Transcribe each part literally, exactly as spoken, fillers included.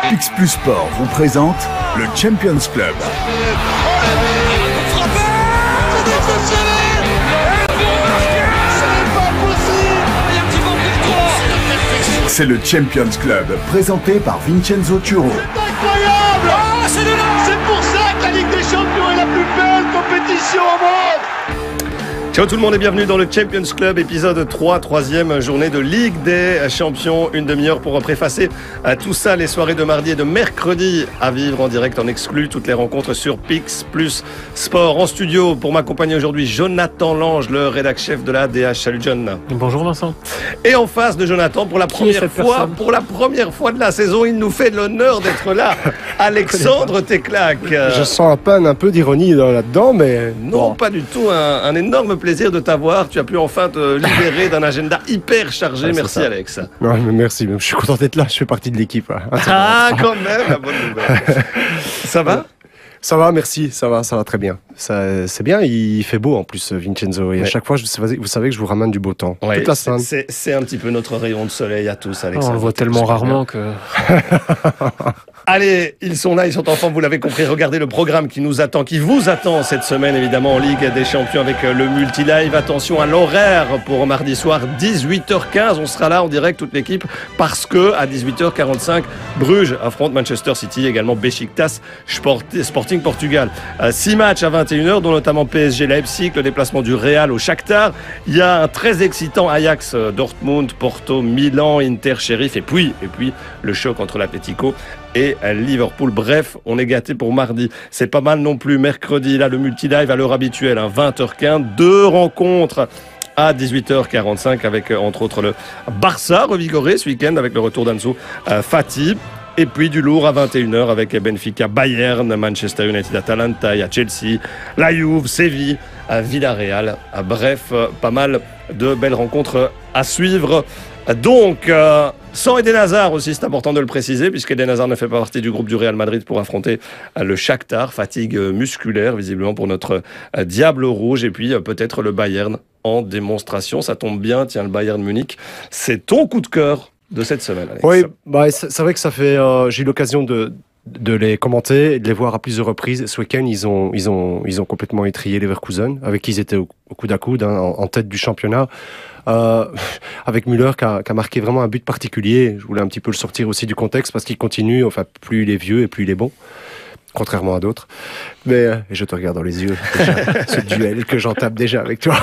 Pix Plus Sport vous présente le Champions Club. C'est le Champions Club, présenté par Vincenzo Turo. C'est incroyable! Ah, c'est de là! C'est pour ça que la Ligue des Champions est la plus belle compétition au monde! Ciao tout le monde et bienvenue dans le Champions Club, épisode trois, troisième journée de Ligue des Champions. Une demi-heure pour préfacer à tout ça, les soirées de mardi et de mercredi à vivre en direct, en exclu. Toutes les rencontres sur Pix Plus Sport. En studio pour m'accompagner aujourd'hui, Jonathan Lange, le rédac-chef de la A D H. Salut John. Bonjour Vincent. Et en face de Jonathan, pour la première fois, personne pour la première fois de la saison, il nous fait l'honneur d'être là. Alexandre Teclac. Je sens à peine un peu d'ironie là-dedans, mais... Non, bon. Pas du tout. Un, un énorme plaisir de t'avoir. Tu as pu enfin te libérer d'un agenda hyper chargé. Ouais, merci ça. Alex. Ouais, mais merci, je suis content d'être là, je fais partie de l'équipe. Ah, quand même, la bonne nouvelle. Ça va ? Ça va, merci, ça va, ça va très bien. Ça, c'est bien, il fait beau en plus, Vincenzo. Et ouais. À chaque fois, je, vous savez que je vous ramène du beau temps. Ouais, toute la semaine. C'est, c'est un petit peu notre rayon de soleil à tous, Alex. Oh, on le voit tellement rarement que... Allez, ils sont là, ils sont en forme, vous l'avez compris. Regardez le programme qui nous attend, qui vous attend cette semaine, évidemment, en Ligue des Champions avec le multi-live. Attention à l'horaire pour mardi soir, dix-huit heures quinze. On sera là en direct, toute l'équipe, parce que à dix-huit heures quarante-cinq, Bruges affronte Manchester City, également Beşiktaş, Sporting Portugal. Six matchs à vingt et une heures, dont notamment P S G Leipzig, le déplacement du Real au Shakhtar. Il y a un très excitant Ajax Dortmund, Porto, Milan, Inter, Sheriff, et puis, et puis le choc entre l'Atlético et Liverpool. Bref, on est gâtés pour mardi. C'est pas mal non plus. Mercredi, là, le multi-live à l'heure habituelle, hein, vingt heures quinze. Deux rencontres à dix-huit heures quarante-cinq avec, entre autres, le Barça revigoré ce week-end avec le retour d'Ansu euh, Fati. Et puis du lourd à vingt et une heures avec Benfica, Bayern, Manchester United, Atalanta, il y a Chelsea, la Juve, Séville, Villarreal. Bref, pas mal de belles rencontres à suivre. Donc, euh, sans Eden Hazard aussi, c'est important de le préciser, puisque Eden Hazard ne fait pas partie du groupe du Real Madrid pour affronter euh, le Shakhtar. Fatigue musculaire, visiblement, pour notre euh, Diable Rouge. Et puis, euh, peut-être le Bayern en démonstration. Ça tombe bien, tiens, le Bayern Munich. C'est ton coup de cœur de cette semaine, Alex. Oui, bah, c'est, c'est vrai que ça fait... Euh, j'ai eu l'occasion de... de les commenter et de les voir à plusieurs reprises. Ce week-end, ils ont, ils ont, ils ont complètement étrié Leverkusen, avec qui ils étaient au, au coude à coude, hein, en, en tête du championnat. Euh, avec Müller qui a, qui a marqué vraiment un but particulier. Je voulais un petit peu le sortir aussi du contexte parce qu'il continue, enfin, plus il est vieux et plus il est bon. Contrairement à d'autres. Mais euh, je te regarde dans les yeux, déjà, ce duel que j'entame déjà avec toi.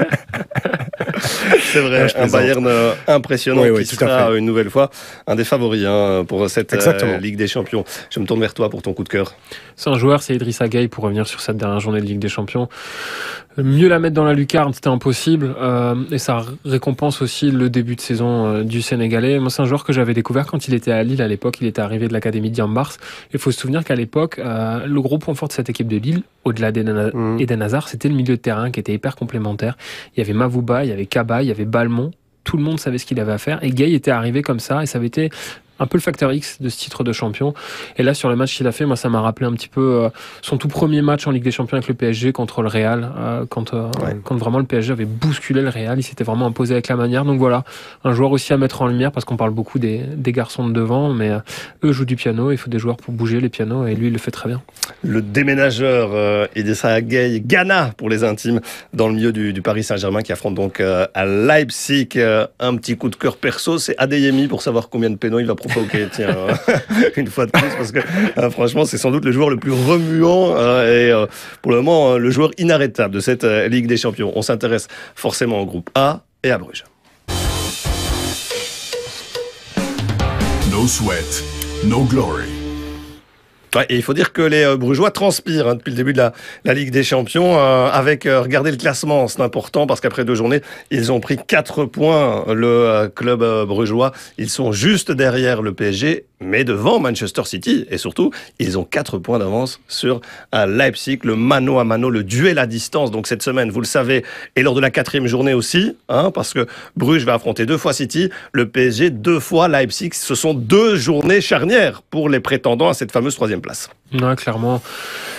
C'est vrai, ouais, un Bayern euh, impressionnant oui, oui, qui sera une nouvelle fois un des favoris hein, pour cette euh, Ligue des Champions. Je me tourne vers toi pour ton coup de cœur. C'est un joueur, c'est Idrissa Gueye, pour revenir sur cette dernière journée de Ligue des Champions. Mieux la mettre dans la lucarne, c'était impossible. Euh, et ça récompense aussi le début de saison euh, du Sénégalais. Moi, c'est un joueur que j'avais découvert quand il était à Lille à l'époque. Il était arrivé de l'académie de Diambars. Il faut se souvenir qu'à l'époque, euh, le gros point fort de cette équipe de Lille, au-delà d'Eden mmh. Eden Hazard, c'était le milieu de terrain qui était hyper complémentaire. Il y avait Mavouba, il y avait Kaba, il y avait Balmont. Tout le monde savait ce qu'il avait à faire. Et Gueye était arrivé comme ça. Et ça avait été un peu le facteur X de ce titre de champion. Et là, sur le match qu'il a fait, moi, ça m'a rappelé un petit peu euh, son tout premier match en Ligue des Champions avec le P S G contre le Real, euh, quand, euh, ouais. quand vraiment le P S G avait bousculé le Real. Il s'était vraiment imposé avec la manière. Donc voilà, un joueur aussi à mettre en lumière, parce qu'on parle beaucoup des, des garçons de devant, mais euh, eux jouent du piano. Il faut des joueurs pour bouger les pianos, et lui, il le fait très bien. Le déménageur euh, Idrissa Gueye, Ghana pour les intimes, dans le milieu du, du Paris Saint-Germain, qui affronte donc euh, à Leipzig. Euh, un petit coup de cœur perso, c'est Adeyemi, pour savoir combien de pénaux il va prendre. Ok, tiens, euh, une fois de plus, parce que euh, franchement, c'est sans doute le joueur le plus remuant euh, et euh, pour le moment, euh, le joueur inarrêtable de cette euh, Ligue des Champions. On s'intéresse forcément au groupe A et à Bruges. No sweat, no glory. Ouais, et il faut dire que les euh, Brugeois transpirent hein, depuis le début de la, la Ligue des Champions euh, avec, euh, regardez le classement, c'est important parce qu'après deux journées, ils ont pris quatre points, le euh, club euh, brugeois. Ils sont juste derrière le P S G, mais devant Manchester City. Et surtout, ils ont quatre points d'avance sur euh, Leipzig, le mano à mano, le duel à distance. Donc cette semaine, vous le savez, et lors de la quatrième journée aussi, hein, parce que Bruges va affronter deux fois City, le P S G deux fois Leipzig. Ce sont deux journées charnières pour les prétendants à cette fameuse troisième place. Ouais, clairement.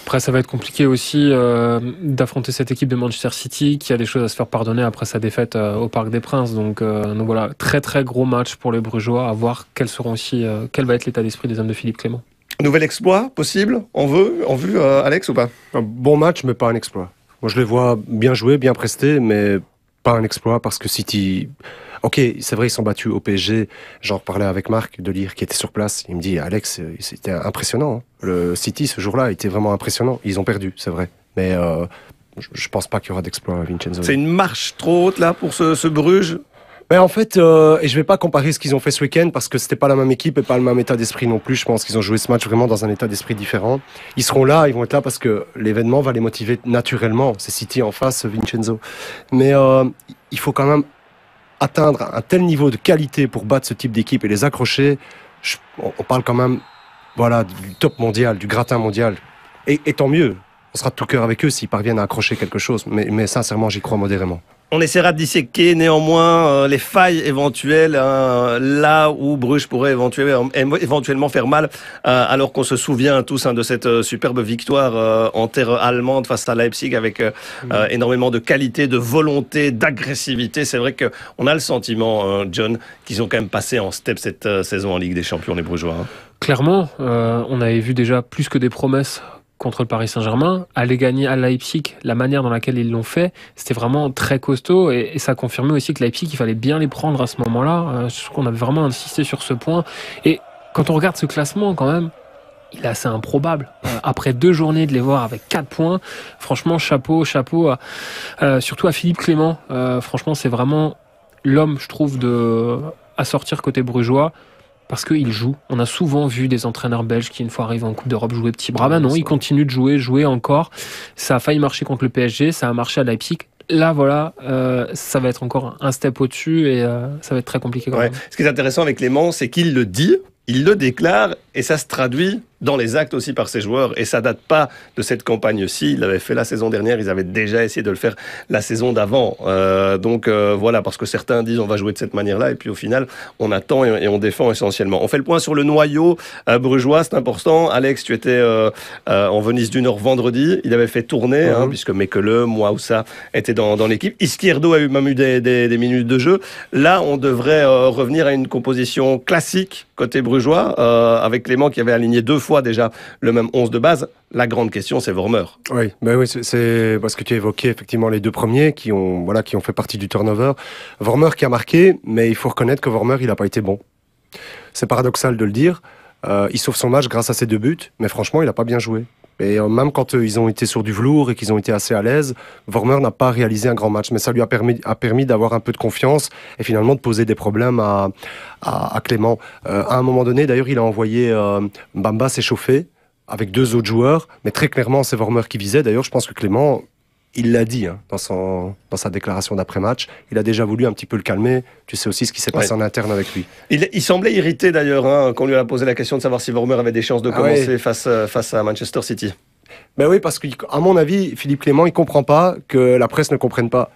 Après, ça va être compliqué aussi euh, d'affronter cette équipe de Manchester City qui a des choses à se faire pardonner après sa défaite euh, au Parc des Princes. Donc, euh, donc voilà, très très gros match pour les Brugeois. À voir quels seront aussi, euh, quel va être l'état d'esprit des hommes de Philippe Clément. Nouvel exploit possible, on veut, en vue, euh, Alex, ou pas? Un bon match, mais pas un exploit. Moi, je les vois bien jouer, bien prester, mais pas un exploit parce que City... Ok, c'est vrai, ils sont battus au P S G. J'en reparlais avec Marc de Lire qui était sur place. Il me dit, Alex, c'était impressionnant. Hein. Le City, ce jour-là, était vraiment impressionnant. Ils ont perdu, c'est vrai. Mais euh, je, je pense pas qu'il y aura d'exploit à Vincenzo. C'est une marche trop haute, là, pour ce, ce Bruges? Mais en fait, euh, et je vais pas comparer ce qu'ils ont fait ce week-end parce que c'était pas la même équipe et pas le même état d'esprit non plus. Je pense qu'ils ont joué ce match vraiment dans un état d'esprit différent. Ils seront là, ils vont être là parce que l'événement va les motiver naturellement. C'est City en face, Vincenzo. Mais euh, il faut quand même atteindre un tel niveau de qualité pour battre ce type d'équipe et les accrocher. Je, on, on parle quand même, voilà, du top mondial, du gratin mondial. Et, et tant mieux. On sera de tout cœur avec eux s'ils parviennent à accrocher quelque chose. Mais, mais sincèrement, j'y crois modérément. On essaiera de disséquer néanmoins euh, les failles éventuelles, hein, là où Bruges pourrait éventuellement, éventuellement faire mal, euh, alors qu'on se souvient tous hein, de cette euh, superbe victoire euh, en terre allemande face à Leipzig avec euh, mmh. euh, énormément de qualité, de volonté, d'agressivité. C'est vrai qu'on a le sentiment, euh, John, qu'ils ont quand même passé en step cette euh, saison en Ligue des Champions, les Brugeois. Hein. Clairement, euh, on avait vu déjà plus que des promesses contre le Paris Saint-Germain, aller gagner à Leipzig, la manière dans laquelle ils l'ont fait, c'était vraiment très costaud et, et ça confirmait aussi que Leipzig, il fallait bien les prendre à ce moment-là. Euh, je trouve qu'on avait vraiment insisté sur ce point. Et quand on regarde ce classement, quand même, il est assez improbable. Euh, après deux journées de les voir avec quatre points, franchement, chapeau, chapeau, à, euh, surtout à Philippe Clément. Euh, franchement, c'est vraiment l'homme, je trouve, de, à sortir côté brugeois. Parce qu'il joue. On a souvent vu des entraîneurs belges qui, une fois arrivés en Coupe d'Europe, jouaient petits bras. Ben non, ils continuent de jouer, jouer encore. Ça a failli marcher contre le P S G, ça a marché à Leipzig. Là, voilà, euh, ça va être encore un step au-dessus et euh, ça va être très compliqué quand ouais. même. Ce qui est intéressant avec Clément, c'est qu'il le dit, il le déclare et ça se traduit dans les actes aussi par ses joueurs. Et ça date pas de cette campagne-ci. Il l'avait fait la saison dernière, ils avaient déjà essayé de le faire la saison d'avant. Euh, donc euh, voilà, parce que certains disent on va jouer de cette manière-là et puis au final, on attend et, et on défend essentiellement. On fait le point sur le noyau euh, brugeois, c'est important. Alex, tu étais euh, euh, en Venise du Nord vendredi. Il avait fait tourner, mmh. hein, puisque Mekele, Mouaoussa étaient dans, dans l'équipe. Izquierdo a eu même eu des, des, des minutes de jeu. Là, on devrait euh, revenir à une composition classique côté brugeois, euh, avec Clément qui avait aligné deux fois déjà le même onze de base. La grande question, c'est Vormer. Oui, ben oui, c'est, c'est parce que tu évoquais effectivement les deux premiers qui ont, voilà, qui ont fait partie du turnover. Vormer qui a marqué, mais il faut reconnaître que Vormer, il n'a pas été bon. C'est paradoxal de le dire. Euh, il sauve son match grâce à ses deux buts, mais franchement, il n'a pas bien joué. Et euh, même quand euh, ils ont été sur du velours et qu'ils ont été assez à l'aise, Vormer n'a pas réalisé un grand match. Mais ça lui a permis, a permis d'avoir un peu de confiance et finalement de poser des problèmes à, à, à Clément. Euh, à un moment donné, d'ailleurs, il a envoyé euh, Bamba s'échauffer avec deux autres joueurs, mais très clairement, c'est Vormer qui visait. D'ailleurs, je pense que Clément, il l'a dit hein, dans, son, dans sa déclaration d'après-match, il a déjà voulu un petit peu le calmer. Tu sais aussi ce qui s'est passé ouais. en interne avec lui. Il, il semblait irrité d'ailleurs, hein, quand on lui a posé la question de savoir si Vormer avait des chances de commencer ah ouais. face, face à Manchester City. Ben oui, parce qu'à mon avis, Philippe Clément, il ne comprend pas que la presse ne comprenne pas.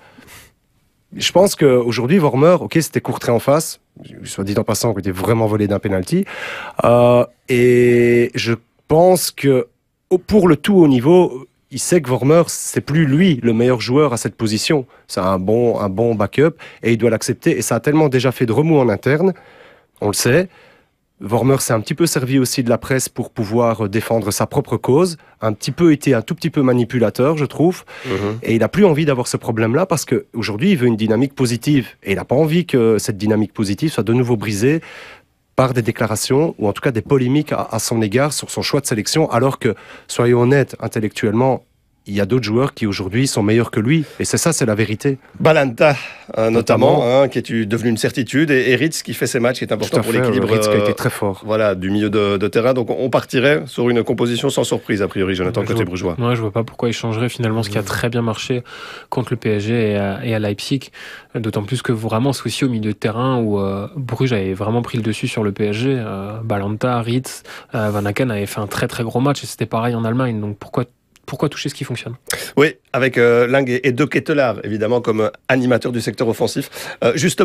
Je pense qu'aujourd'hui, Vormer, ok, c'était Courtrai en face, soit dit en passant qu'il était vraiment volé d'un penalty, euh, et je pense que pour le tout haut niveau, il sait que Vormer, c'est plus lui le meilleur joueur à cette position. C'est un bon, un bon backup et il doit l'accepter. Et ça a tellement déjà fait de remous en interne, on le sait. Vormer s'est un petit peu servi aussi de la presse pour pouvoir défendre sa propre cause, un petit peu été un tout petit peu manipulateur, je trouve, mmh. et il n'a plus envie d'avoir ce problème-là parce qu'aujourd'hui, il veut une dynamique positive et il n'a pas envie que cette dynamique positive soit de nouveau brisée par des déclarations ou en tout cas des polémiques à, à son égard sur son choix de sélection, alors que, soyons honnêtes, intellectuellement, il y a d'autres joueurs qui aujourd'hui sont meilleurs que lui. Et c'est ça, c'est la vérité. Balanta, euh, notamment, notamment hein, qui est devenu une certitude. Et Eritz qui fait ses matchs, qui est important pour fait, l'équilibre Eritz qui a été très fort. Euh, voilà, du milieu de, de terrain. Donc on partirait sur une composition sans surprise, a priori, Jonathan, ouais, côté vois, brugeois. Moi, je ne vois pas pourquoi il changerait finalement ce qui a très bien marché contre le P S G et à, et à Leipzig. D'autant plus que vraiment, c'est aussi au milieu de terrain où euh, Bruges avait vraiment pris le dessus sur le P S G. Euh, Balanta, Eritz, euh, Van Aken avaient fait un très très gros match et c'était pareil en Allemagne. Donc pourquoi Pourquoi toucher ce qui fonctionne? Oui, avec euh, Lang et, et De Ketelaar, évidemment, comme animateur du secteur offensif. Euh, justement,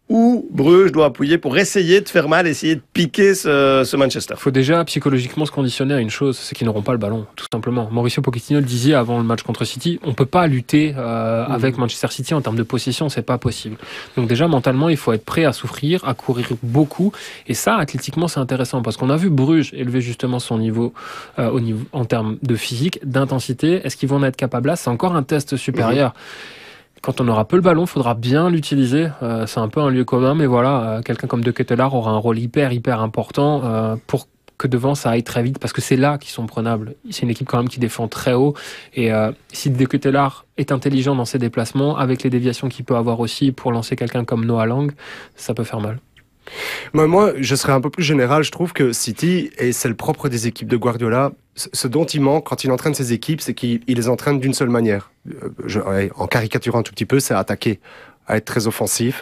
où Bruges doit appuyer pour essayer de faire mal, essayer de piquer ce, ce Manchester. Il faut déjà psychologiquement se conditionner à une chose, c'est qu'ils n'auront pas le ballon, tout simplement. Mauricio Pochettino le disait avant le match contre City, on ne peut pas lutter euh, mmh. avec Manchester City en termes de possession, c'est pas possible. Donc déjà, mentalement, il faut être prêt à souffrir, à courir beaucoup. Et ça, athlétiquement, c'est intéressant parce qu'on a vu Bruges élever justement son niveau, euh, au niveau en termes de physique, d'intensité. Est-ce qu'ils vont en être capables là? C'est encore un test supérieur. Mmh. Quand on aura peu le ballon, il faudra bien l'utiliser. Euh, c'est un peu un lieu commun, mais voilà, euh, quelqu'un comme De Ketelaere aura un rôle hyper, hyper important euh, pour que devant ça aille très vite, parce que c'est là qu'ils sont prenables. C'est une équipe quand même qui défend très haut, et euh, si De Ketelaere est intelligent dans ses déplacements, avec les déviations qu'il peut avoir aussi pour lancer quelqu'un comme Noah Lang, ça peut faire mal. Moi, je serais un peu plus général. Je trouve que City, et c'est le propre des équipes de Guardiola, ce dont il manque quand il entraîne ses équipes, c'est qu'il les entraîne d'une seule manière. Je, en caricaturant un tout petit peu, c'est à attaquer, à être très offensif,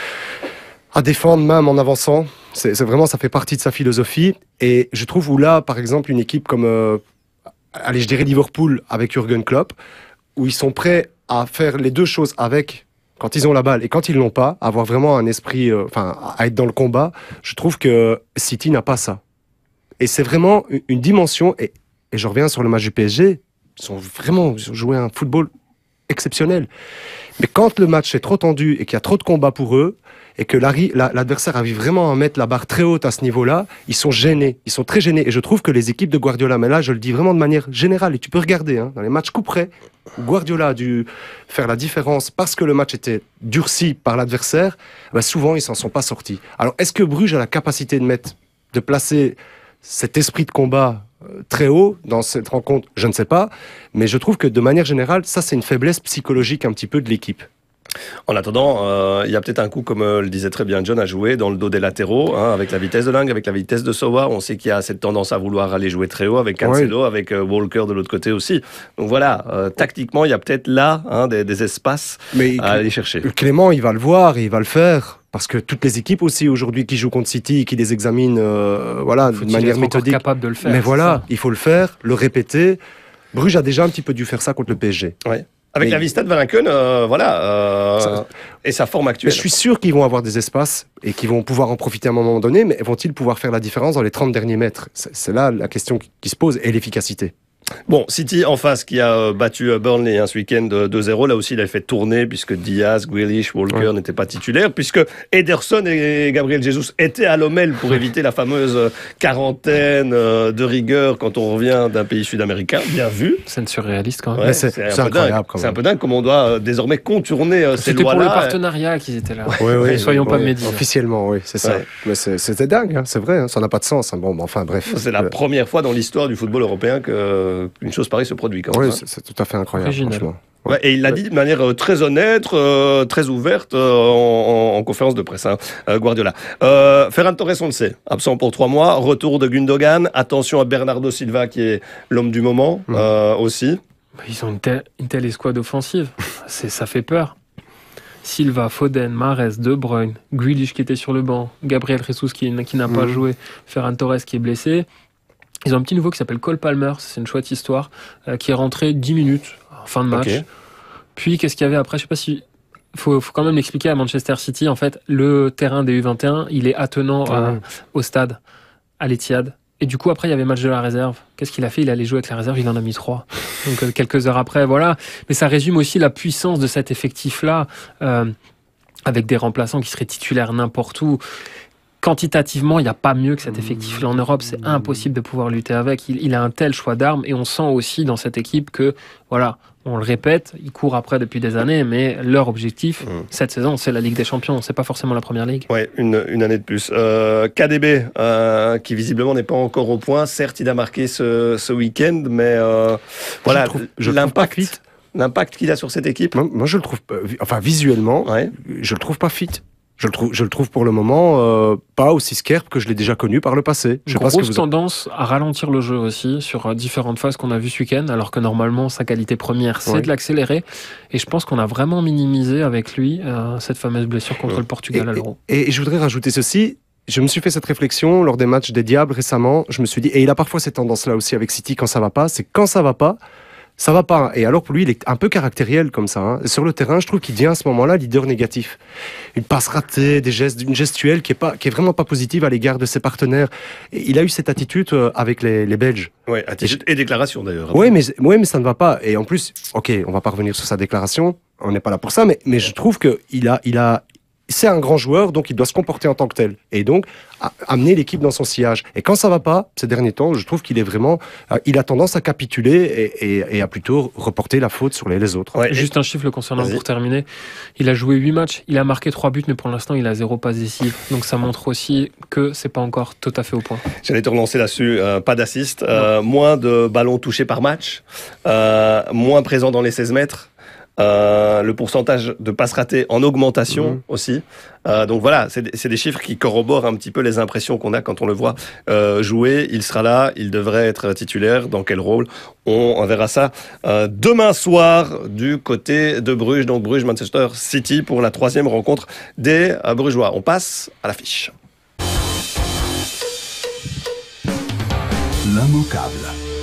à défendre même en avançant. C'est, c'est vraiment, ça fait partie de sa philosophie. Et je trouve où là, par exemple, une équipe comme, euh, allez, je dirais Liverpool avec Jürgen Klopp, où ils sont prêts à faire les deux choses avec, quand ils ont la balle et quand ils l'ont pas, avoir vraiment un esprit, euh, enfin, à être dans le combat. Je trouve que City n'a pas ça. Et c'est vraiment une dimension, et, et je reviens sur le match du P S G, ils ont vraiment joué un football exceptionnel. Mais quand le match est trop tendu et qu'il y a trop de combats pour eux, et que l'adversaire arrive vraiment à mettre la barre très haute à ce niveau-là, ils sont gênés, ils sont très gênés. Et je trouve que les équipes de Guardiola, mais là je le dis vraiment de manière générale, et tu peux regarder, hein, dans les matchs coup près, où Guardiola a dû faire la différence parce que le match était durci par l'adversaire, ben souvent ils s'en sont pas sortis. Alors est-ce que Bruges a la capacité de mettre, de placer cet esprit de combat très haut dans cette rencontre? Je ne sais pas, mais je trouve que de manière générale, ça c'est une faiblesse psychologique un petit peu de l'équipe. En attendant, euh, il y a peut-être un coup, comme euh, le disait très bien John, à jouer dans le dos des latéraux, hein, avec la vitesse de Lang, avec la vitesse de Sowa. On sait qu'il y a cette tendance à vouloir aller jouer très haut, avec Cancelo, oui. avec euh, Walker de l'autre côté aussi. Donc voilà, euh, tactiquement, il y a peut-être là hein, des, des espaces Mais à aller chercher. Clément, il va le voir, il va le faire. Parce que toutes les équipes aussi aujourd'hui qui jouent contre City, qui les examinent euh, voilà, de manière méthodique. Capable de le faire. Mais voilà, ça. Il faut le faire, le répéter. Bruges a déjà un petit peu dû faire ça contre le P S G. Ouais. Avec mais la Vista de Valenken, euh, voilà, euh, ça, et sa forme actuelle. Je suis sûr qu'ils vont avoir des espaces et qu'ils vont pouvoir en profiter à un moment donné, mais vont-ils pouvoir faire la différence dans les trente derniers mètres? C'est, c'est là la question qui se pose, et l'efficacité. Bon, City en face qui a battu Burnley hein, ce week-end deux zéro. Là aussi, il a fait tourner puisque Diaz, Grealish, Walker ouais. n'étaient pas titulaires, puisque Ederson et Gabriel Jesus étaient à l'Omel pour éviter la fameuse quarantaine de rigueur quand on revient d'un pays sud-américain. Bien vu. C'est surréaliste quand même. Ouais, c'est, c'est, c'est, un peu dingue. Quand même. C'est un peu dingue comme on doit désormais contourner euh, ces lois-là. C'était pour le partenariat qu'ils étaient là. Ouais, ouais, soyons ouais, pas ouais, médisants. Officiellement, oui, c'est ça. Ouais. Mais c'est, c'était dingue, hein, c'est vrai. Hein, ça n'a pas de sens. Hein. Bon, mais enfin, bref. C'est la euh... première fois dans l'histoire du football européen qu'une chose pareille se produit quand même. Oui, c'est, c'est tout à fait incroyable, Original. franchement. Ouais, et il l'a dit de manière euh, très honnête, euh, très ouverte euh, en, en, en conférence de presse, hein, euh, Guardiola. Euh, Ferran Torres, on le sait, absent pour trois mois. Retour de Gundogan. Attention à Bernardo Silva, qui est l'homme du moment mmh. euh, aussi. Ils ont une telle, une telle escouade offensive. C'est, ça fait peur. Silva, Foden, Mahrez, De Bruyne, Grealish qui était sur le banc, Gabriel Jesus qui, qui n'a mmh. pas joué, Ferran Torres qui est blessé. Ils ont un petit nouveau qui s'appelle Cole Palmer, c'est une chouette histoire, euh, qui est rentré dix minutes en fin de match. Okay. Puis qu'est-ce qu'il y avait après? Je sais pas si... Faut, faut quand même l'expliquer à Manchester City. En fait, le terrain des U vingt et un, il est attenant ah. à, au stade, à l'Etihad. Et du coup, après, il y avait match de la réserve. Qu'est-ce qu'il a fait? Il allait jouer avec la réserve, il en a mis trois. Donc euh, quelques heures après, voilà. Mais ça résume aussi la puissance de cet effectif-là, euh, avec des remplaçants qui seraient titulaires n'importe où. Quantitativement, il n'y a pas mieux que cet effectif-là en Europe. C'est impossible de pouvoir lutter avec. Il, il a un tel choix d'armes et on sent aussi dans cette équipe que, voilà, on le répète, ils courent après depuis des années, mais leur objectif, mmh. cette saison, c'est la Ligue des Champions. C'est pas forcément la Première Ligue. Ouais, une, une année de plus. Euh, K D B, euh, qui visiblement n'est pas encore au point. Certes, il a marqué ce, ce week-end, mais euh, voilà, je trouve, je l'impact, trouve l'impact qu'il a sur cette équipe. Moi, moi je le trouve, enfin visuellement, ouais. je le trouve pas fit. Je le trouve, je le trouve pour le moment euh, pas aussi scarpe que je l'ai déjà connu par le passé. Je sais Grosse pas ce que vous tendance a... à ralentir le jeu aussi sur différentes phases qu'on a vues ce week-end, alors que normalement sa qualité première c'est ouais. de l'accélérer. Et je pense qu'on a vraiment minimisé avec lui euh, cette fameuse blessure contre ouais. le Portugal et, à l'Euro. Et, et je voudrais rajouter ceci. Je me suis fait cette réflexion lors des matchs des Diables récemment. Je me suis dit, et il a parfois cette tendance-là aussi avec City quand ça va pas. C'est quand ça va pas. ça va pas. Et alors pour lui, il est un peu caractériel comme ça. Hein. Sur le terrain, je trouve qu'il devient à ce moment-là leader négatif. Une passe ratée, des gestes, une gestuelle qui est pas, qui est vraiment pas positive à l'égard de ses partenaires. Et il a eu cette attitude euh, avec les, les Belges. Oui, attitude et, et déclaration d'ailleurs. Oui, mais, ouais, mais ça ne va pas. Et en plus, ok, on va pas revenir sur sa déclaration. On n'est pas là pour ça, mais, mais je trouve que il a, il a, c'est un grand joueur, donc il doit se comporter en tant que tel. Et donc, a, amener l'équipe dans son sillage. Et quand ça va pas, ces derniers temps, je trouve qu'il est vraiment, euh, il a tendance à capituler et, et, et à plutôt reporter la faute sur les, les autres. Ouais, juste un chiffre le concernant Vas-y. pour terminer. Il a joué huit matchs, il a marqué trois buts, mais pour l'instant, il a zéro passe décisive. Donc ça montre aussi que c'est pas encore tout à fait au point. J'allais te relancer là-dessus. Euh, pas d'assist, euh, moins de ballons touchés par match, euh, moins présent dans les seize mètres. Euh, le pourcentage de passes ratées en augmentation mmh. aussi. Euh, donc voilà, c'est des, c'est des chiffres qui corroborent un petit peu les impressions qu'on a quand on le voit euh, jouer. Il sera là, il devrait être titulaire. Dans quel rôle ? On, on verra ça euh, demain soir du côté de Bruges. Donc Bruges-Manchester City pour la troisième rencontre des euh, Brugeois. On passe à l'affiche. L'immanquable.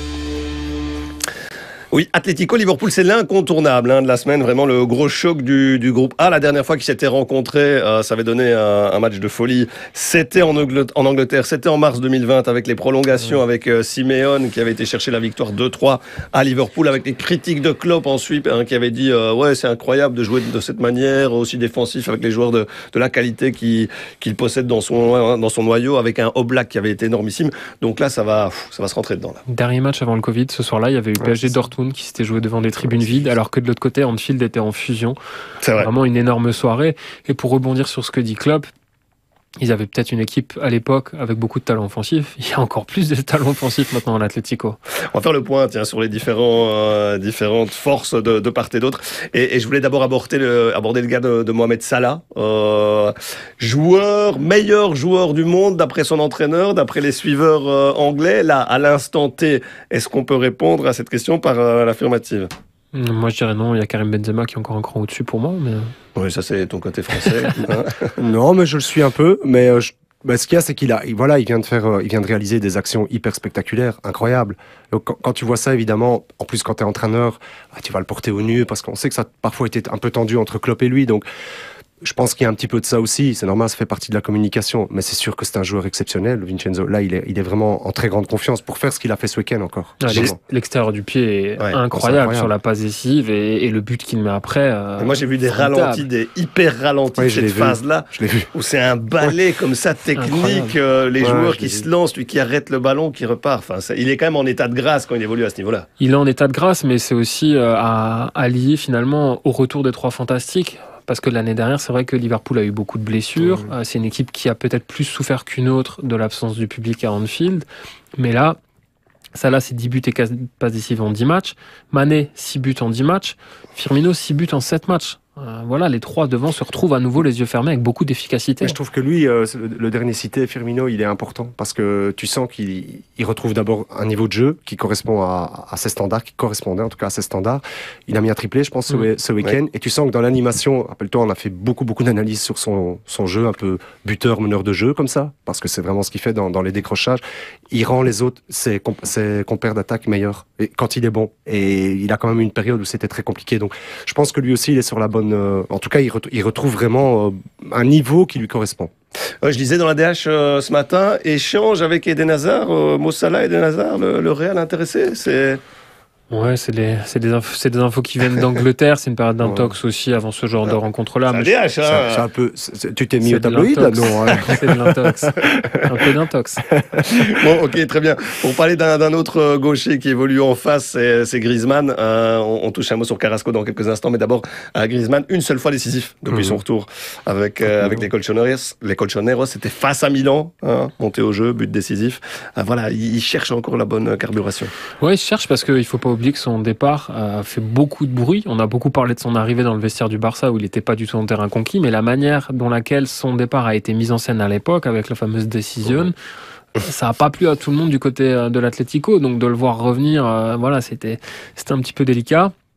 Oui, Atlético Liverpool, c'est l'incontournable hein, de la semaine, vraiment le gros choc du, du groupe A. La dernière fois qu'ils s'étaient rencontrés, euh, ça avait donné un, un match de folie. C'était en Angleterre, en Angleterre, c'était en mars deux mille vingt avec les prolongations, avec euh, Simeone qui avait été chercher la victoire deux trois à Liverpool, avec les critiques de Klopp ensuite hein, qui avait dit euh, ouais c'est incroyable de jouer de cette manière, aussi défensif avec les joueurs de, de la qualité qu'il, qu'il possède dans son, dans son noyau, avec un Oblak qui avait été énormissime. Donc là ça va, ça va se rentrer dedans. Là. Dernier match avant le Covid, ce soir-là, il y avait eu P S G Dortmund qui s'était joué devant des tribunes vides, alors que de l'autre côté, Anfield était en fusion. C'est vrai. Vraiment une énorme soirée. Et pour rebondir sur ce que dit Klopp, ils avaient peut-être une équipe à l'époque avec beaucoup de talent offensif. Il y a encore plus de talent offensif maintenant en Atlético. On va faire le point tiens, sur les différents, euh, différentes forces de, de part et d'autre. Et, et je voulais d'abord aborder le, aborder le gars de, de Mohamed Salah. Euh, joueur, meilleur joueur du monde d'après son entraîneur, d'après les suiveurs euh, anglais. Là, à l'instant T, est-ce qu'on peut répondre à cette question par euh, l'affirmative ? Moi, je dirais non. Il y a Karim Benzema qui est encore un cran au-dessus pour moi. Mais... Oui, ça c'est ton côté français. hein. Non, mais je le suis un peu. Mais euh, je, bah, ce qu'il y a, c'est qu'il a, il, voilà, il vient de faire, euh, il vient de réaliser des actions hyper spectaculaires, incroyables. Donc, quand, quand tu vois ça, évidemment, en plus quand t'es entraîneur, bah, tu vas le porter au nu parce qu'on sait que ça a parfois été un peu tendu entre Klopp et lui. Donc, je pense qu'il y a un petit peu de ça aussi. C'est normal, ça fait partie de la communication. Mais c'est sûr que c'est un joueur exceptionnel, Vincenzo. Là, il est, il est vraiment en très grande confiance pour faire ce qu'il a fait ce week-end encore. Ah, l'extérieur du pied est ouais, incroyable, incroyable sur la passe décisive et, et le but qu'il met après. Euh, Et moi, j'ai vu des formidable. ralentis, des hyper ralentis Ouais, de je l'ai cette vu. phase-là. Je l'ai vu. Où c'est un balai comme ça technique, euh, les Ouais, joueurs je qui l'ai se vu. lancent, lui qui arrête le ballon, qui repart. Enfin, ça, il est quand même en état de grâce quand il évolue à ce niveau-là. Il est en état de grâce, mais c'est aussi euh, à, à lier finalement au retour des trois fantastiques. Parce que l'année dernière, c'est vrai que Liverpool a eu beaucoup de blessures. Mmh. Euh, c'est une équipe qui a peut-être plus souffert qu'une autre de l'absence du public à Anfield. Mais là, Salah, c'est dix buts et quinze passes décisives en dix matchs. Mané, six buts en dix matchs. Firmino, six buts en sept matchs. Euh, voilà, les trois devant se retrouvent à nouveau les yeux fermés avec beaucoup d'efficacité. Mais je trouve que lui, euh, le, le dernier cité, Firmino, il est important parce que tu sens qu'il il retrouve d'abord un niveau de jeu qui correspond à, à ses standards, qui correspondait en tout cas à ses standards. Il a mis un triplé, je pense, Mmh. ce, ce week-end. Ouais. Et tu sens que dans l'animation, rappelle-toi, on a fait beaucoup, beaucoup d'analyses sur son, son jeu, un peu buteur, meneur de jeu, comme ça, parce que c'est vraiment ce qu'il fait dans, dans les décrochages. Il rend les autres, ses, comp- ses compères d'attaque meilleurs et, quand il est bon. Et il a quand même eu une période où c'était très compliqué. Donc, je pense que lui aussi, il est sur la bonne... Euh, en tout cas, il, ret- il retrouve vraiment euh, un niveau qui lui correspond. Ouais, je lisais dans la D H euh, ce matin, échange avec Eden Hazard, euh, Mo Salah, Eden Hazard, le, le Real intéressé, c'est... Ouais, c'est, les, c'est, des infos, c'est des infos qui viennent d'Angleterre. C'est une période d'intox ouais. aussi avant ce genre ouais. de rencontre-là. C'est un D H, hein. C'est, c'est un peu, c'est, tu t'es mis c'est au tabloïd, là, non hein. C'est de l'intox. Un peu d'intox. Bon, ok, très bien. Pour parler d'un, d'un autre gaucher qui évolue en face, c'est, c'est Griezmann. Euh, on, on touche un mot sur Carrasco dans quelques instants, mais d'abord, à Griezmann, une seule fois décisif depuis mmh. son retour avec, euh, avec les Colchoneros. Les Colchoneros, c'était face à Milan, hein, monté au jeu, but décisif. Euh, voilà, il, il cherche encore la bonne carburation. Ouais, il cherche parce qu'il faut pas oublier que son départ a fait beaucoup de bruit. On a beaucoup parlé de son arrivée dans le vestiaire du Barça où il n'était pas du tout en terrain conquis, mais la manière dont laquelle son départ a été mis en scène à l'époque avec la fameuse décision, ça n'a pas plu à tout le monde du côté de l'Atlético. Donc de le voir revenir, euh, voilà, c'était, c'était un petit peu délicat.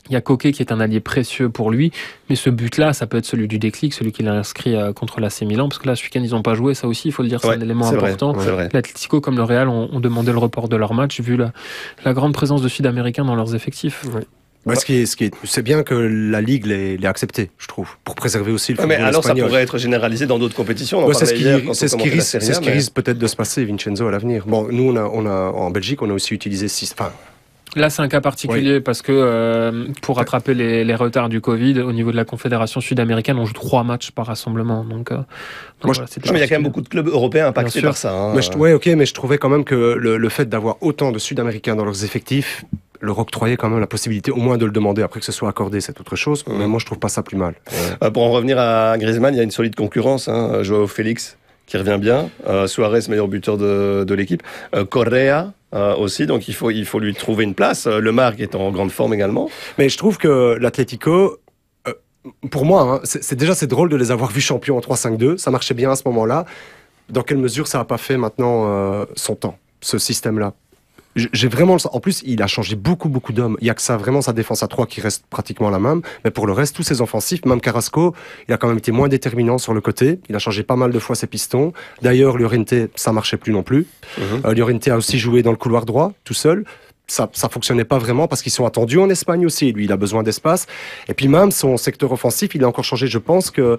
Il y a Koke qui est un allié précieux pour lui, mais ce but-là, ça peut être celui du déclic, celui qu'il a inscrit euh, contre l'A C Milan, parce que là, ce week-end, ils n'ont pas joué, ça aussi, il faut le dire, c'est ouais, un élément c'est important. Vrai, L'Atlético comme le Real ont, ont demandé le report de leur match, vu la, la grande présence de Sud-Américains dans leurs effectifs. Ouais. Ouais, ce qui est, ce qui est, c'est bien que la Ligue l'ait, l'ait accepté, je trouve, pour préserver aussi le ouais, football mais alors espagnol. Ça pourrait être généralisé dans d'autres compétitions. On en ouais, c'est ce qui, hier, c'est ce qui risque, c'est ce qui mais... risque peut-être de se passer, Vincenzo, à l'avenir. Bon, nous, on a, on a, en Belgique, on a aussi utilisé six, enfin, là, c'est un cas particulier oui. parce que euh, pour rattraper les, les retards du Covid, au niveau de la Confédération sud-américaine, on joue trois matchs par rassemblement. Donc, euh, donc Moi, voilà, je, mais il y a quand même beaucoup de clubs européens impactés par ça. Hein. Mais je, ouais, ok, mais je trouvais quand même que le, le fait d'avoir autant de Sud-Américains dans leurs effectifs leur octroyait quand même la possibilité au moins de le demander. Après que ce soit accordé, c'est autre chose. Mmh. Mais moi, je trouve pas ça plus mal. Ouais. Pour en revenir à Griezmann, il y a une solide concurrence. Hein. Joao Félix qui revient bien, euh, Suarez meilleur buteur de, de l'équipe, euh, Correa euh, aussi, donc il faut, il faut lui trouver une place. Euh, Le Marc est en grande forme également. Mais je trouve que l'Atlético, euh, pour moi, hein, c'est, c'est déjà c'est drôle de les avoir vus champions en trois cinq deux, ça marchait bien à ce moment-là. Dans quelle mesure ça n'a pas fait maintenant euh, son temps, ce système-là? J'ai vraiment le sens. En plus, il a changé beaucoup, beaucoup d'hommes. Il y a que ça, vraiment, sa défense à trois qui reste pratiquement la même. Mais pour le reste, tous ses offensifs, même Carrasco, il a quand même été moins déterminant sur le côté. Il a changé pas mal de fois ses pistons. D'ailleurs, Llorente, ça marchait plus non plus. Mm-hmm. Euh, Llorente a aussi joué dans le couloir droit, tout seul. Ça, ça fonctionnait pas vraiment parce qu'ils sont attendus en Espagne aussi. Lui, il a besoin d'espace. Et puis même, son secteur offensif, il a encore changé. Je pense que...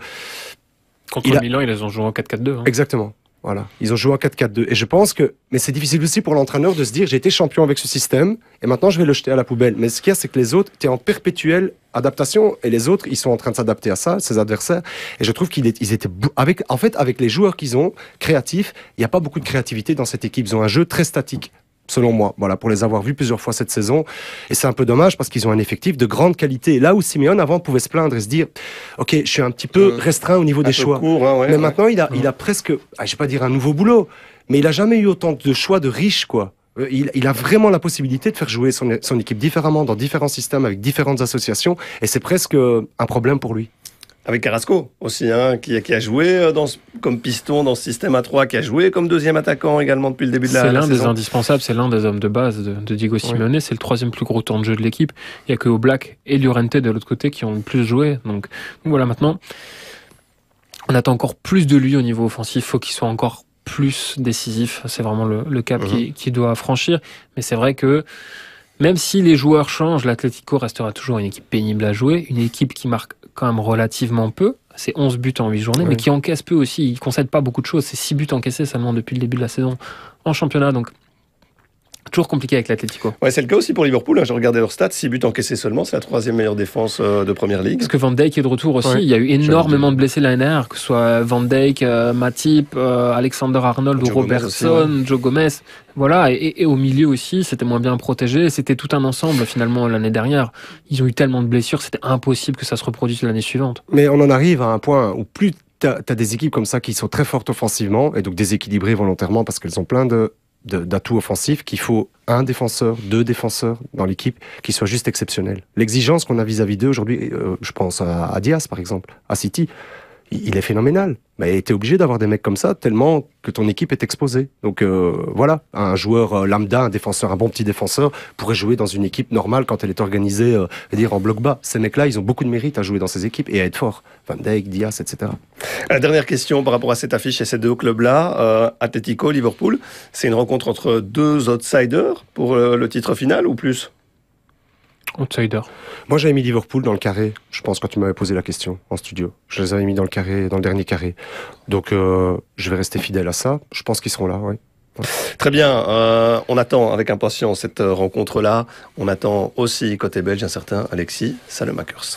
Contre il a... Milan, ils ont joué en quatre quatre deux. Hein. Exactement. Voilà, ils ont joué en quatre quatre deux. Et je pense que, mais c'est difficile aussi pour l'entraîneur de se dire, j'ai été champion avec ce système, et maintenant je vais le jeter à la poubelle. Mais ce qu'il y a, c'est que les autres, t'es en perpétuelle adaptation, et les autres, ils sont en train de s'adapter à ça, ses adversaires. Et je trouve qu'ils ils étaient, avec, en fait, avec les joueurs qu'ils ont, créatifs, il n'y a pas beaucoup de créativité dans cette équipe. Ils ont un jeu très statique. Selon moi, voilà, pour les avoir vus plusieurs fois cette saison. Et c'est un peu dommage parce qu'ils ont un effectif de grande qualité. Là où Simeone, avant, pouvait se plaindre et se dire « Ok, je suis un petit peu restreint au niveau un des choix. Court, hein, ouais, mais ouais. maintenant, il a, il a presque, ah, je vais pas dire un nouveau boulot, mais il a jamais eu autant de choix de riches, quoi. Il, il a vraiment la possibilité de faire jouer son, son équipe différemment, dans différents systèmes, avec différentes associations. Et c'est presque un problème pour lui. Avec Carrasco aussi, hein, qui, qui a joué dans ce, comme piston dans ce système à trois, qui a joué comme deuxième attaquant également depuis le début de la, la saison. C'est l'un des indispensables, c'est l'un des hommes de base de, de Diego Simeone, oui. C'est le troisième plus gros temps de jeu de l'équipe. Il n'y a que Oblak et Llorente de l'autre côté qui ont le plus joué. Donc, donc voilà, maintenant, on attend encore plus de lui au niveau offensif. Il faut qu'il soit encore plus décisif. C'est vraiment le, le cap mmh. qu'il qui doit franchir. Mais c'est vrai que même si les joueurs changent, l'Atlético restera toujours une équipe pénible à jouer, une équipe qui marque quand même relativement peu, c'est onze buts en huit journées, oui. mais qui encaisse peu aussi, il ne concède pas beaucoup de choses, c'est six buts encaissés seulement depuis le début de la saison en championnat, donc toujours compliqué avec l'Atlético. Ouais, c'est le cas aussi pour Liverpool, hein. J'ai regardé leurs stats, six buts encaissés seulement, c'est la troisième meilleure défense euh, de Première Ligue. Parce que Van Dijk est de retour aussi, ouais. il y a eu énormément de blessés l'année dernière, que ce soit Van Dijk, euh, Matip, euh, Alexander Arnold Joe ou Robertson, aussi, ouais. Joe Gomez, voilà, et, et au milieu aussi, c'était moins bien protégé, c'était tout un ensemble finalement l'année dernière. Ils ont eu tellement de blessures, c'était impossible que ça se reproduise l'année suivante. Mais on en arrive à un point où plus t'as, t'as des équipes comme ça qui sont très fortes offensivement, et donc déséquilibrées volontairement parce qu'elles ont plein de De, d'atouts offensifs, qu'il faut un défenseur, deux défenseurs dans l'équipe qui soient juste exceptionnels. L'exigence qu'on a vis-à-vis d'eux aujourd'hui, euh, je pense à, à Diaz par exemple, à City, il, il est phénoménal. Mais t'es obligé d'avoir des mecs comme ça tellement que ton équipe est exposée. Donc euh, voilà, un joueur euh, lambda, un défenseur, un bon petit défenseur pourrait jouer dans une équipe normale quand elle est organisée, euh, je veux dire en bloc bas. Ces mecs-là, ils ont beaucoup de mérite à jouer dans ces équipes et à être forts. Van Dijk, Diaz, et cetera. La dernière question par rapport à cette affiche et ces deux clubs-là, euh, Atlético, Liverpool, c'est une rencontre entre deux outsiders pour euh, le titre final ou plus? Outsider. Moi, j'avais mis Liverpool dans le carré, je pense, quand tu m'avais posé la question en studio. Je les avais mis dans le carré, dans le dernier carré. Donc, euh, je vais rester fidèle à ça. Je pense qu'ils seront là, oui. Ouais. Très bien. Euh, on attend avec impatience cette rencontre-là. On attend aussi, côté belge, un certain Alexis Salemakers.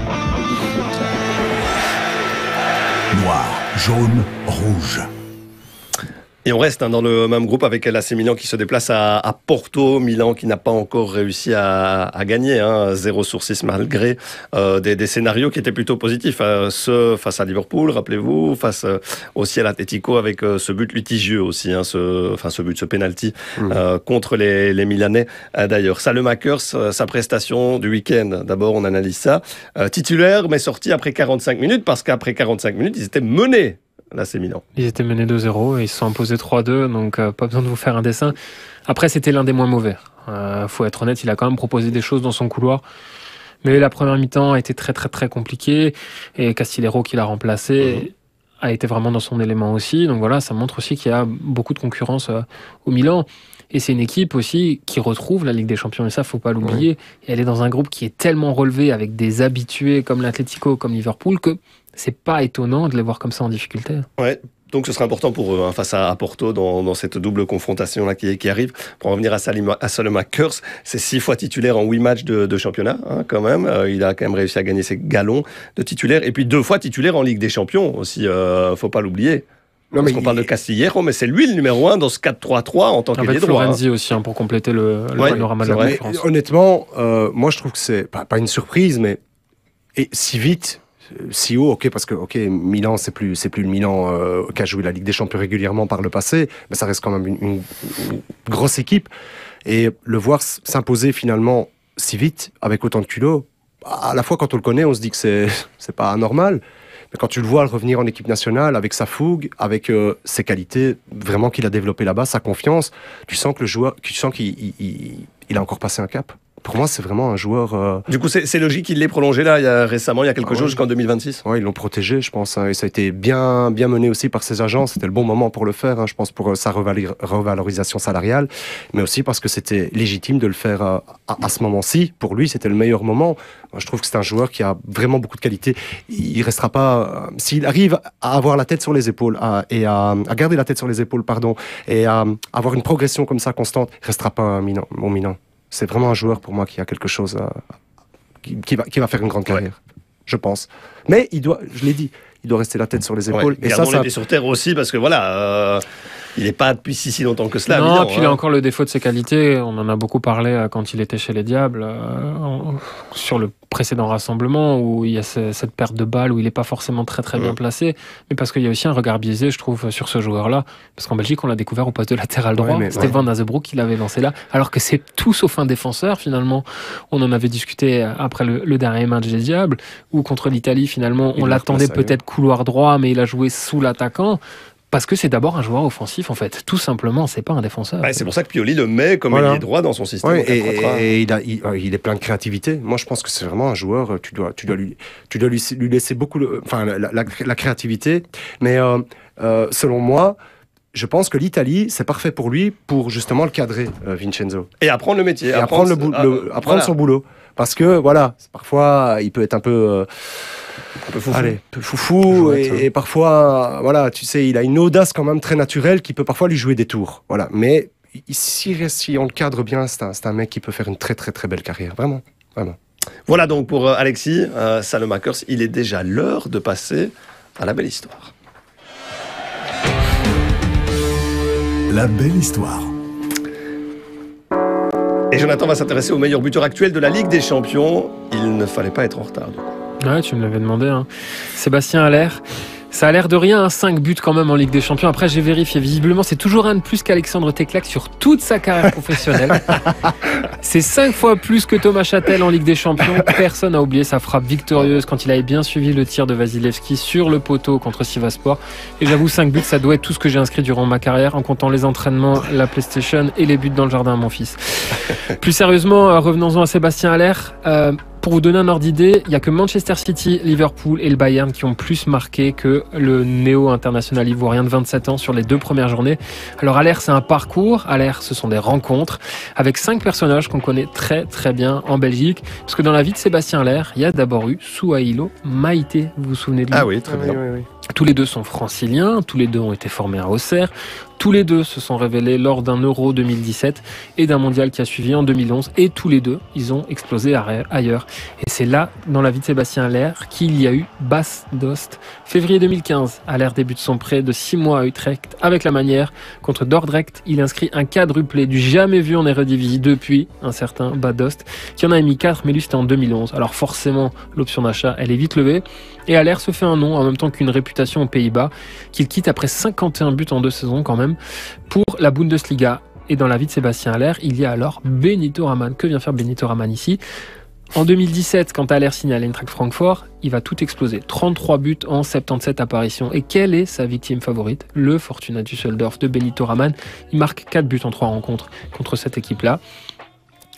Noir, jaune, rouge. Et on reste hein, dans le même groupe avec l'A C Milan qui se déplace à, à Porto. Milan qui n'a pas encore réussi à, à gagner, hein, zéro sur six malgré euh, des, des scénarios qui étaient plutôt positifs. Hein. Ce face à Liverpool, rappelez-vous, face euh, aussi à l'Atlético avec euh, ce but litigieux aussi, hein, ce, enfin ce but, ce penalty mmh. euh, contre les, les Milanais euh, d'ailleurs. Salemakers, euh, sa prestation du week-end, d'abord on analyse ça. Euh, titulaire mais sorti après quarante-cinq minutes parce qu'après quarante-cinq minutes ils étaient menés. Là, c'est Milan. Ils étaient menés deux zéro et ils se sont imposés trois deux, donc euh, pas besoin de vous faire un dessin. Après, c'était l'un des moins mauvais. Euh, faut être honnête, il a quand même proposé des choses dans son couloir. Mais la première mi-temps a été très très très compliquée et Castillejo qui l'a remplacé mmh. a été vraiment dans son élément aussi. Donc voilà, ça montre aussi qu'il y a beaucoup de concurrence euh, au Milan. Et c'est une équipe aussi qui retrouve la Ligue des Champions, et ça, faut pas l'oublier. Oui. Et elle est dans un groupe qui est tellement relevé avec des habitués comme l'Atlético, comme Liverpool, que c'est pas étonnant de les voir comme ça en difficulté. Ouais. Donc ce sera important pour eux hein, face à Porto dans, dans cette double confrontation là qui, qui arrive. Pour en revenir à, Salima, à Salemackers, c'est six fois titulaire en huit matchs de, de championnat hein, quand même. Euh, il a quand même réussi à gagner ses galons de titulaire et puis deux fois titulaire en Ligue des Champions aussi. Euh, faut pas l'oublier. Non, Parce qu'on il... parle de Castillejo, mais c'est lui le numéro un dans ce quatre trois trois en tant qu'ailier droit. Florenzi hein. aussi hein, pour compléter le, le ouais, panorama de la conférence. Honnêtement, euh, moi je trouve que c'est pas, pas une surprise, mais et si vite. Si haut, ok, parce que ok, Milan, c'est plus, c'est plus le Milan euh, qui a joué la Ligue des Champions régulièrement par le passé, mais ça reste quand même une, une, une grosse équipe. Et le voir s'imposer finalement si vite, avec autant de culot, à la fois quand on le connaît, on se dit que c'est, c'est pas anormal, mais quand tu le vois revenir en équipe nationale, avec sa fougue, avec euh, ses qualités, vraiment qu'il a développé là-bas, sa confiance, tu sens que le joueur, tu sens qu'il il, il, il a encore passé un cap. Pour moi, c'est vraiment un joueur... Euh... Du coup, c'est, c'est logique qu'il l'ait prolongé là, il y a, récemment, il y a quelques ah, jours, oui. jusqu'en deux mille vingt-six. Oui, ils l'ont protégé, je pense. Hein, et ça a été bien, bien mené aussi par ses agents. C'était le bon moment pour le faire, hein, je pense, pour euh, sa revalor- revalorisation salariale. Mais aussi parce que c'était légitime de le faire euh, à, à ce moment-ci. Pour lui, c'était le meilleur moment. Moi, je trouve que c'est un joueur qui a vraiment beaucoup de qualité. Il restera pas... Euh, s'il arrive à avoir la tête sur les épaules, à, et à, à garder la tête sur les épaules, pardon, et à, à avoir une progression comme ça constante, il restera pas un Milan, au Milan. C'est vraiment un joueur pour moi qui a quelque chose à, qui, qui, va, qui va faire une grande carrière, ouais. je pense. Mais il doit, je l'ai dit, il doit rester la tête sur les épaules. Ouais, et ça, ça, les pieds sur terre aussi, parce que voilà, euh, il n'est pas depuis si, si longtemps que cela. Non, évidemment, puis hein. il a encore le défaut de ses qualités. On en a beaucoup parlé quand il était chez les Diables, euh, en, sur le précédent rassemblement où il y a ce, cette perte de balle, où il n'est pas forcément très très mmh. bien placé, mais parce qu'il y a aussi un regard biaisé, je trouve, sur ce joueur-là. Parce qu'en Belgique, on l'a découvert au poste de latéral droit. Ouais, C'était ouais. Van Azebroek qui l'avait lancé là, alors que c'est tout sauf un défenseur finalement. On en avait discuté après le, le dernier match des Diables, où contre l'Italie, finalement, il on l'attendait peut-être couloir droit, mais il a joué sous l'attaquant. Parce que c'est d'abord un joueur offensif, en fait. Tout simplement, c'est pas un défenseur. Ouais, c'est pour ça que Pioli le met comme voilà. ailier droit dans son système. Ouais, et, et, et il, a, il, il est plein de créativité. Moi, je pense que c'est vraiment un joueur, tu dois, tu dois, lui, tu dois lui, lui laisser beaucoup, le, enfin, la, la, la créativité. Mais euh, euh, selon moi, je pense que l'Italie, c'est parfait pour lui, pour justement le cadrer, euh, Vincenzo. Et apprendre le métier. Et apprendre, apprendre, le bou- ah, le, apprendre voilà. son boulot. Parce que, voilà, parfois, il peut être un peu... Euh, un peu foufou, Allez, un peu foufou et, et parfois, voilà, tu sais, il a une audace quand même très naturelle qui peut parfois lui jouer des tours. Voilà, mais si, si on le cadre bien, c'est un, c'est un mec qui peut faire une très très très belle carrière, vraiment, vraiment. Voilà donc pour euh, Alexis euh, Salemackers, il est déjà l'heure de passer à la belle histoire. La belle histoire. Et Jonathan va s'intéresser au meilleur buteur actuel de la Ligue des Champions. Il ne fallait pas être en retard. Donc. Ouais, tu me l'avais demandé. Hein. Sébastien Haller. Ça a l'air de rien, hein, cinq buts quand même en Ligue des Champions. Après, j'ai vérifié. Visiblement, c'est toujours un de plus qu'Alexandre Teclac sur toute sa carrière professionnelle. C'est cinq fois plus que Thomas Châtel en Ligue des Champions. Personne n'a oublié sa frappe victorieuse quand il avait bien suivi le tir de Vasilevski sur le poteau contre Sivasspor. Et j'avoue, cinq buts, ça doit être tout ce que j'ai inscrit durant ma carrière, en comptant les entraînements, la PlayStation et les buts dans le jardin à mon fils. Plus sérieusement, revenons-en à Sébastien Haller. Euh, Pour vous donner un ordre d'idée, il n'y a que Manchester City, Liverpool et le Bayern qui ont plus marqué que le néo-international ivoirien de vingt-sept ans sur les deux premières journées. Alors Haller, c'est un parcours. Haller, ce sont des rencontres avec cinq personnages qu'on connaît très très bien en Belgique. Parce que dans la vie de Sébastien Haller, il y a d'abord eu Souhaïlo Maïté. Vous vous souvenez de lui ? Ah oui, très bien. Oui, oui, oui. Tous les deux sont franciliens, tous les deux ont été formés à Auxerre. Tous les deux se sont révélés lors d'un Euro deux mille dix-sept et d'un mondial qui a suivi en deux mille onze. Et tous les deux, ils ont explosé ailleurs. Et c'est là, dans la vie de Sébastien Haller, qu'il y a eu Bas Dost. Février deux mille quinze, Haller débute son prêt de six mois à Utrecht avec la manière. Contre Dordrecht, il inscrit un quadruplé du jamais vu en Eredivisie depuis un certain Bas Dost, qui en a émis quatre, mais lui c'était en deux mille onze. Alors forcément, l'option d'achat, elle est vite levée. Et Haller se fait un nom en même temps qu'une réputation aux Pays-Bas, qu'il quitte après cinquante et un buts en deux saisons quand même, pour la Bundesliga. Et dans la vie de Sébastien Haller, il y a alors Benito Raman. Que vient faire Benito Raman ici ? En deux mille dix-sept, quand Haller signe à l'Eintracht Francfort, il va tout exploser. trente-trois buts en soixante-dix-sept apparitions. Et quelle est sa victime favorite ? Le Fortuna Düsseldorf de Benito Raman. Il marque quatre buts en trois rencontres contre cette équipe-là.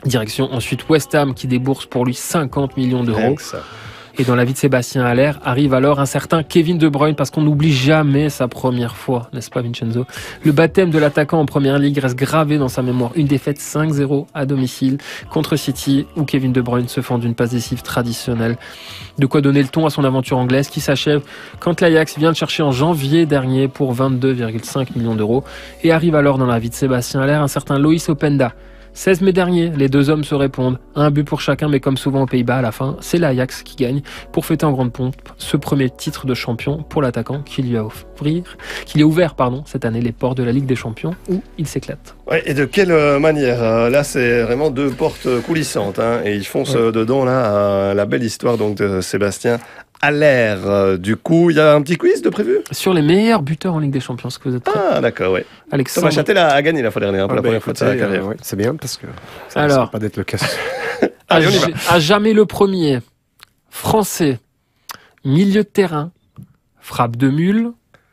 Direction ensuite West Ham qui débourse pour lui cinquante millions d'euros. Et dans la vie de Sébastien Haller arrive alors un certain Kevin De Bruyne, parce qu'on n'oublie jamais sa première fois, n'est-ce pas Vincenzo? Le baptême de l'attaquant en première ligue reste gravé dans sa mémoire. Une défaite cinq zéro à domicile contre City, où Kevin De Bruyne se fend d'une passe décisive traditionnelle. De quoi donner le ton à son aventure anglaise qui s'achève quand l'Ajax vient le chercher en janvier dernier pour vingt-deux virgule cinq millions d'euros. Et arrive alors dans la vie de Sébastien Haller un certain Loïs Openda. seize mai dernier, les deux hommes se répondent. Un but pour chacun, mais comme souvent aux Pays-Bas, à la fin, c'est l'Ajax qui gagne pour fêter en grande pompe ce premier titre de champion pour l'attaquant qui lui a offrir, qui lui a ouvert pardon, cette année les portes de la Ligue des Champions où il s'éclate. Ouais, et de quelle manière? Là, c'est vraiment deux portes coulissantes, hein, et ils foncent ouais. dedans là, la belle histoire donc de Sébastien Haller. Du coup, il y a un petit quiz de prévu sur les meilleurs buteurs en Ligue des Champions. Est-ce que vous êtes prêts? Ah, d'accord, ouais. Alexandre... Thomas Châtel a gagné la fois dernière, pour ah, la première fois de sa carrière. Euh, ouais, c'est bien parce que ça Alors, ne pas d'être le cas. à, à jamais le premier, français, milieu de terrain, frappe de mule,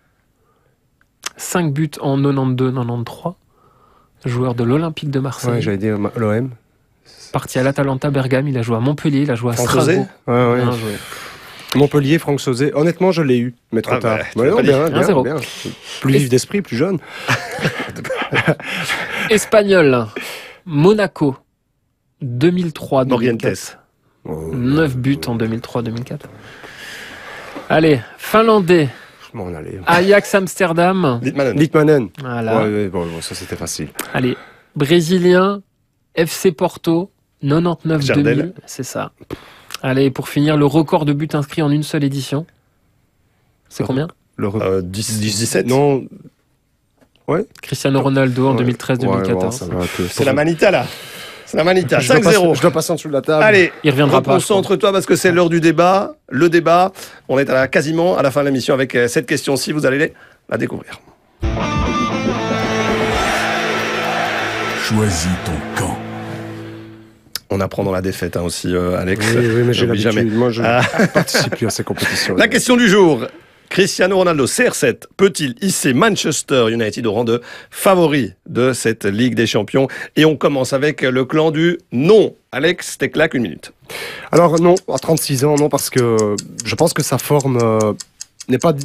cinq buts en quatre-vingt-douze quatre-vingt-treize, joueur de l'Olympique de Marseille. Ouais, j'allais dire l'O M. Parti à l'Atalanta Bergame, il a joué à Montpellier, il a joué à Strasbourg. Ouais, ouais. Bien joué. Montpellier, Franck Sauzet. Honnêtement, je l'ai eu, mais trop ah tard. Bah, ouais, non, bien, bien, bien. Plus vif d'esprit, plus jeune. Espagnol, Monaco, deux mille trois deux mille quatre. Oh, neuf buts en deux mille trois deux mille quatre. Allez, Finlandais. Bon, allez. Ajax Amsterdam. Litmanen. Voilà. Ouais, ouais, bon, bon, ça c'était facile. Allez, Brésilien, F C Porto, quatre-vingt-dix-neuf deux mille. C'est ça. Allez, pour finir, le record de buts inscrits en une seule édition. C'est combien? Le record. Euh, dix, dix-sept. Non. Ouais. Cristiano Ronaldo en ouais. deux mille treize deux mille quatorze. Ouais, ouais, c'est la Manita là. C'est la Manita. cinq zéro. Je dois passer en dessous de la table. Allez, il reviendra pas. Concentre-toi parce que c'est l'heure du débat. Le débat, on est à la, quasiment à la fin de l'émission avec cette question-ci. Vous allez la découvrir. Choisis ton camp. On apprend dans la défaite hein, aussi, euh, Alex. Oui, oui, mais j'ai l'habitude. Jamais. Moi, je ne ah. participe plus à ces compétitions. La question du jour. Cristiano Ronaldo, C R sept, peut-il hisser Manchester United au rang de favori de cette Ligue des Champions? Et on commence avec le clan du non. Alex, t'es claque une minute. Alors non, à trente-six ans, non, parce que je pense que sa forme euh, n'est pas...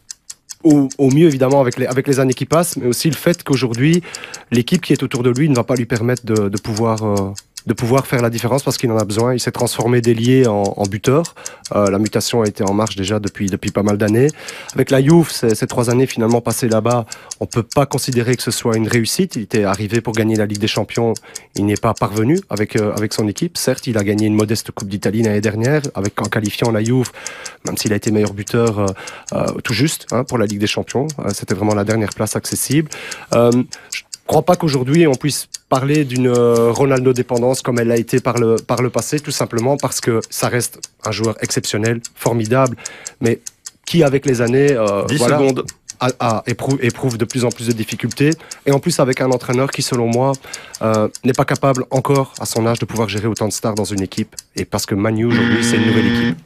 Au, au mieux évidemment avec les, avec les années qui passent, mais aussi le fait qu'aujourd'hui l'équipe qui est autour de lui ne va pas lui permettre de, de pouvoir euh, de pouvoir faire la différence parce qu'il en a besoin. Il s'est transformé d'ailier en, en buteur. Euh, la mutation a été en marche déjà depuis depuis pas mal d'années. Avec la Juve, ces, ces trois années finalement passées là-bas, on peut pas considérer que ce soit une réussite. Il était arrivé pour gagner la Ligue des Champions, il n'est pas parvenu avec euh, avec son équipe. Certes, il a gagné une modeste Coupe d'Italie l'année dernière, avec en qualifiant la Juve, même s'il a été meilleur buteur euh, euh, tout juste hein, pour la Ligue des Champions. Euh, c'était vraiment la dernière place accessible. Euh, je ne crois pas qu'aujourd'hui on puisse parler d'une euh, Ronaldo-dépendance comme elle l'a été par le, par le passé, tout simplement parce que ça reste un joueur exceptionnel, formidable, mais qui avec les années euh, dix voilà, secondes. A, a, éprouve, éprouve de plus en plus de difficultés, et en plus avec un entraîneur qui selon moi euh, n'est pas capable encore à son âge de pouvoir gérer autant de stars dans une équipe, et parce que Man U aujourd'hui c'est une nouvelle équipe.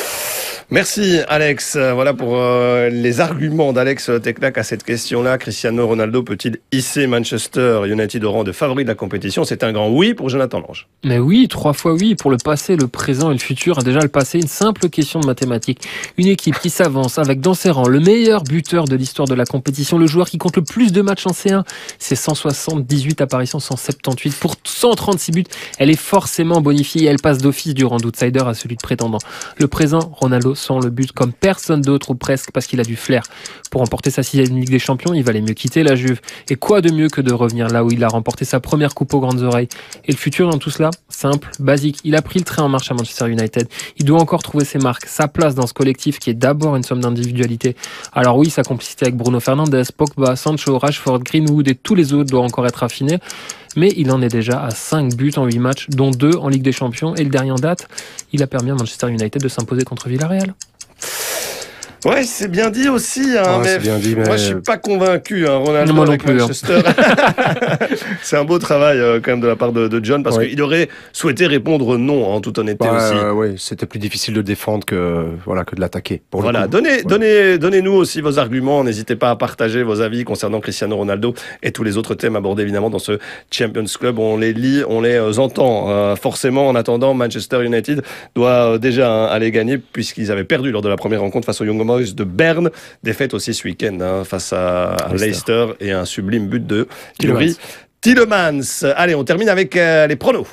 Merci Alex. Voilà pour euh, les arguments d'Alex Teclac à cette question-là. Cristiano Ronaldo peut-il hisser Manchester United au rang de favori de la compétition? C'est un grand oui pour Jonathan Lange. Mais oui, trois fois oui pour le passé, le présent et le futur. Déjà le passé, une simple question de mathématiques. Une équipe qui s'avance avec dans ses rangs le meilleur buteur de l'histoire de la compétition, le joueur qui compte le plus de matchs en C un, c'est cent soixante-dix-huit apparitions, cent soixante-dix-huit pour cent trente-six buts. Elle est forcément bonifiée et elle passe d'office du rang d'outsider à celui de prétendant. Le présent, Ronaldo sans le but comme personne d'autre ou presque parce qu'il a du flair. Pour remporter sa sixième Ligue des Champions, il valait mieux quitter la Juve. Et quoi de mieux que de revenir là où il a remporté sa première coupe aux grandes oreilles. Et le futur dans tout cela, simple, basique. Il a pris le train en marche à Manchester United. Il doit encore trouver ses marques, sa place dans ce collectif qui est d'abord une somme d'individualité. Alors oui, sa complicité avec Bruno Fernandes, Pogba, Sancho, Rashford, Greenwood et tous les autres doit encore être affinée. Mais il en est déjà à cinq buts en huit matchs, dont deux en Ligue des Champions. Et le dernier en date, il a permis à Manchester United de s'imposer contre Villarreal. Ouais, c'est bien dit aussi, hein, Ouais, mais, c'est bien dit, mais- moi je suis pas convaincu, hein, Ronaldo Moi non avec plus, hein. Manchester. C'est un beau travail euh, quand même de la part de, de John, parce Ouais. qu'il aurait souhaité répondre non, en toute honnêteté Ouais, aussi. euh, ouais, c'était plus difficile de défendre que, voilà, que de l'attaquer. pour le Voilà, coup. donnez, Voilà. donnez, donnez-nous aussi vos arguments. N'hésitez pas à partager vos avis concernant Cristiano Ronaldo et tous les autres thèmes abordés évidemment dans ce Champions Club. On les lit, on les euh, entend. Euh, forcément, en attendant, Manchester United doit euh, déjà hein, aller gagner puisqu'ils avaient perdu lors de la première rencontre face aux Young Boys de Berne. Défaite aussi ce week-end hein, face à, à Leicester. Leicester et un sublime but de Tielemans. Yuri Tielemans. Allez, on termine avec euh, les pronos.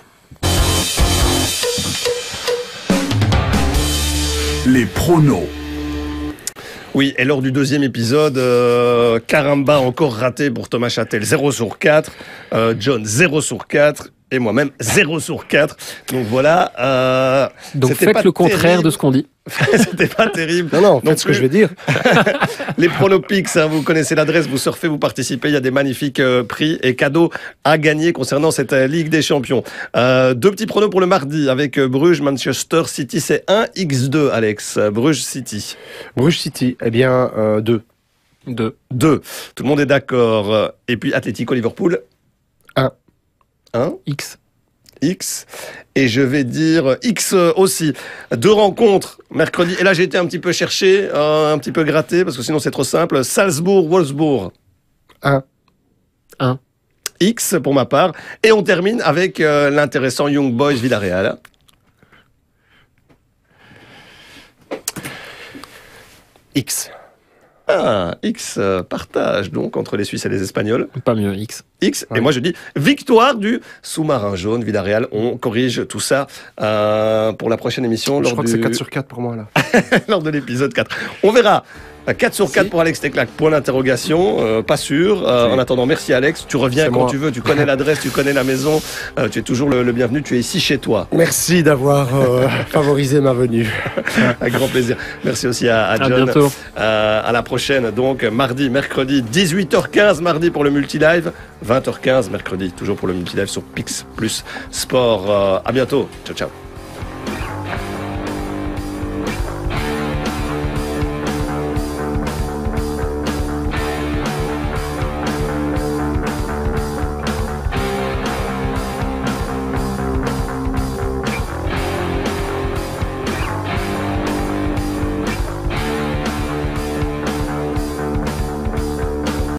Les pronos. Oui, et lors du deuxième épisode, euh, Caramba encore raté pour Thomas Châtel, zéro sur quatre, euh, John zéro sur quatre, et moi-même zéro sur quatre. Donc voilà. Euh, Donc c'était faites pas le contraire terrible. de ce qu'on dit. C'était pas terrible. Non, non, Non faites ce que plus. je vais dire. Les Pronopics, hein, vous connaissez l'adresse, vous surfez, vous participez, il y a des magnifiques euh, prix et cadeaux à gagner concernant cette euh, Ligue des Champions. Euh, deux petits pronos pour le mardi avec euh, Bruges, Manchester City, c'est un par deux, Alex. Euh, Bruges City. Bruges City, eh bien, euh, deux. Deux. deux. Tout le monde est d'accord. Et puis Atlético Liverpool. Un. un. X. X. Et je vais dire X aussi. Deux rencontres mercredi. Et là, j'ai été un petit peu cherché, euh, un petit peu gratté, parce que sinon c'est trop simple. Salzbourg-Wolfsburg. Un. Un. X pour ma part. Et on termine avec euh, l'intéressant Young Boys Villarreal. X. Ah, X euh, partage donc entre les Suisses et les Espagnols. Pas mieux, X. X. Ouais. Et moi je dis victoire du sous-marin jaune Villarreal. On corrige tout ça euh, pour la prochaine émission. Je lors crois du... que c'est quatre sur quatre pour moi, là. lors de l'épisode quatre. On verra. quatre sur quatre Si. pour Alex Teclac, point d'interrogation, euh, pas sûr. Euh, Si. En attendant, merci Alex. Tu reviens C'est quand moi. tu veux, tu connais l'adresse, tu connais la maison. Euh, tu es toujours le, le bienvenu, tu es ici chez toi. Merci d'avoir euh, favorisé ma venue. Avec grand plaisir. Merci aussi à, à À John. bientôt. Euh, à la prochaine, donc mardi, mercredi, dix-huit heures quinze, mardi pour le multi-live, vingt heures quinze, mercredi, toujours pour le multi-live sur Pix plus Sport. Euh, à bientôt. Ciao, ciao.